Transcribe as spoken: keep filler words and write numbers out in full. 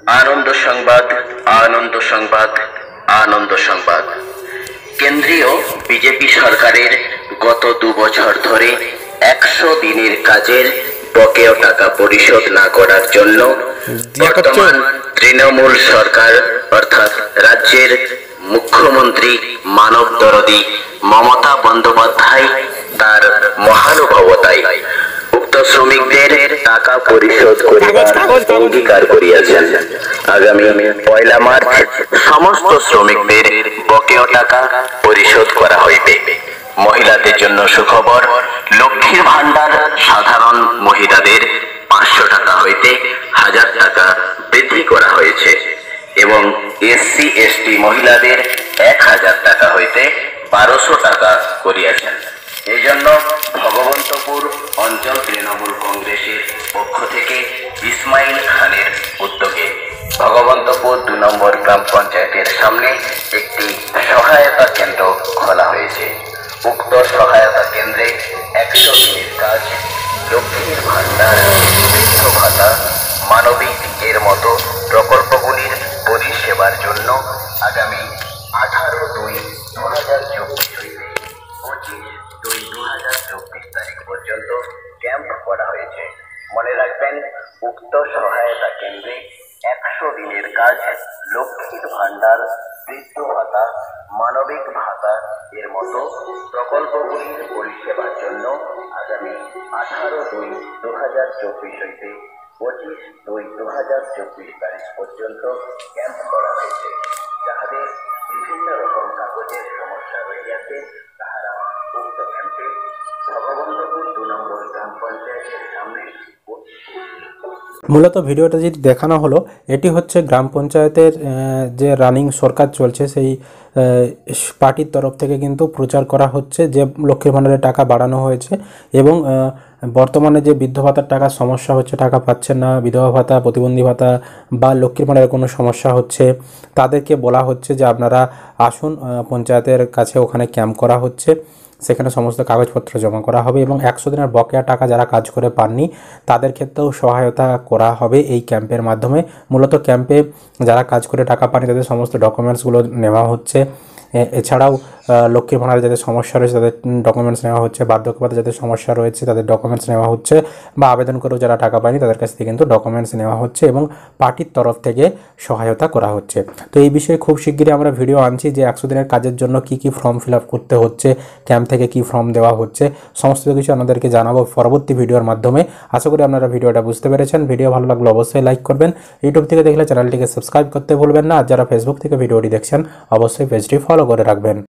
আনন্দ সংবাদ আনন্দ সংবাদ আনন্দ সংবাদ কেন্দ্রীয় বিজেপি সরকারের গত দু বছর ধরে একশো দিনের কাজের বকেয়া টাকা পরিশোধ না করার জন্য বর্তমান তৃণমূল সরকার অর্থাৎ রাজ্যের মুখ্যমন্ত্রী মানব দরদি মমতা বন্দ্যোপাধ্যায় তার মহানুভবতায় উক্ত শ্রমিকদের টাকা পরিশোধ করিবার অঙ্গীকার করিয়াছেন। আগামী পয়লা মার্চ সমস্ত শ্রমিকদের বকেয়া টাকা পরিশোধ করা হইবে। মহিলাদের জন্য সুখবর, লক্ষ্মীর ভান্ডার সাধারণ মহিলাদের পাঁচশো টাকা হইতে হাজার টাকা বৃদ্ধি করা হয়েছে এবং এসসি এসটি মহিলাদের এক হাজার টাকা হইতে বারোশো টাকা করিয়াছেন। এই জন্য ভগবন্তপুর অঞ্চল তৃণমূল কংগ্রেসের পক্ষ থেকে ইসমাইল খানের উদ্যোগে ভগবন্তপুর দু নম্বর গ্রাম পঞ্চায়েতের সামনে একটি সহায়তা কেন্দ্র খোলা হয়েছে। উক্ত সহায়তা কেন্দ্রে একশো দিনের কাজ, লক্ষ্মীর ভান্ডার, বৃদ্ধ ভাতা, মানবিক এর মতো প্রকল্পগুলির পরিষেবার জন্য আগামী আঠারো দুই দু হাজার চব্বিশ হইতে পঁচিশ দুই দু হাজার চব্বিশ তারিখ পর্যন্ত ক্যাম্প করা হয়েছে। মনে রাখবেন, উক্ত সহায়তা কেন্দ্রে একশো দিনের কাজ, লক্ষ্মীর ভান্ডার, বৃদ্ধ ভাতা, মানবিক ভাতা এর মতো প্রকল্পগুলির পরিষেবার জন্য আগামী আঠারো দুই দু হাজার চব্বিশ হইতে পঁচিশ দুই দু হাজার চব্বিশ তারিখ পর্যন্ত ক্যাম্প করা হয়েছে। যাহাদের বিভিন্ন রকম কাগজের সমস্যা রইয়াছে তাহারা উক্ত ক্যাম্পে ভগবন্তপুর দু নম্বর গ্রাম পঞ্চায়েতের সামনে। মূলত ভিডিওটা যেটি দেখানো হলো এটি হচ্ছে গ্রাম পঞ্চায়েতের যে রানিং সরকার চলছে সেই পার্টির তরফ থেকে কিন্তু প্রচার করা হচ্ছে যে লক্ষ্মীর ভাণ্ডারের টাকা বাড়ানো হয়েছে এবং বর্তমানে যে বৃদ্ধ ভাতার টাকা সমস্যা হচ্ছে, টাকা পাচ্ছেন না, বিধবা ভাতা, প্রতিবন্ধী ভাতা বা লক্ষ্মীর ভাণ্ডারের কোনো সমস্যা হচ্ছে, তাদেরকে বলা হচ্ছে যে আপনারা আসুন পঞ্চায়েতের কাছে, ওখানে ক্যাম্প করা হচ্ছে, সেখানে সমস্ত কাগজপত্র জমা করা হবে এবং একশো দিনের বকেয়া টাকা যারা কাজ করে পাননি তাদের ক্ষেত্রেও সহায়তা করা হবে এই ক্যাম্পের মাধ্যমে। মূলত ক্যাম্পে যারা কাজ করে টাকা পাননি তাদের সমস্ত ডকুমেন্টসগুলো নেওয়া হচ্ছে। এছাড়াও লক্ষ্মীর ভাণ্ডারে যাদের সমস্যা রয়েছে তাদের ডকুমেন্টস নেওয়া হচ্ছে, বার্ধক্য ভাতা যাদের সমস্যা রয়েছে তাদের ডকুমেন্টস নেওয়া হচ্ছে, বা আবেদন করেও যারা টাকা পায়নি তাদের কাছ থেকে কিন্তু ডকুমেন্টস নেওয়া হচ্ছে এবং পার্টির তরফ থেকে সহায়তা করা হচ্ছে। তো এই বিষয়ে খুব শিগগিরই আমরা ভিডিও আনছি যে একশো দিনের কাজের জন্য কি কি ফর্ম ফিল আপ করতে হচ্ছে, ক্যাম্প থেকে কি ফর্ম দেওয়া হচ্ছে, সমস্ত কিছু আপনাদেরকে জানাবো পরবর্তী ভিডিওর মাধ্যমে। আশা করি আপনারা ভিডিওটা বুঝতে পেরেছেন। ভিডিও ভালো লাগলে অবশ্যই লাইক করবেন, ইউটিউব থেকে দেখলে চ্যানেলটিকে সাবস্ক্রাইব করতে ভুলবেন না, আর যারা ফেসবুক থেকে ভিডিওটি দেখছেন অবশ্যই পেজটি ফলো করে রাখবেন।